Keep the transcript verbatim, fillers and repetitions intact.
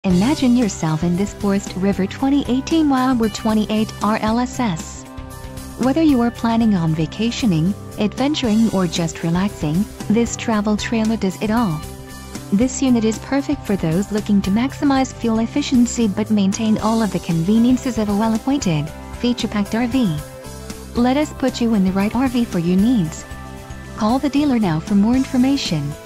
Imagine yourself in this Forest River twenty eighteen Wildwood twenty-eight R L S S. Whether you are planning on vacationing, adventuring or just relaxing, this travel trailer does it all. This unit is perfect for those looking to maximize fuel efficiency but maintain all of the conveniences of a well-appointed, feature-packed R V. Let us put you in the right R V for your needs. Call the dealer now for more information.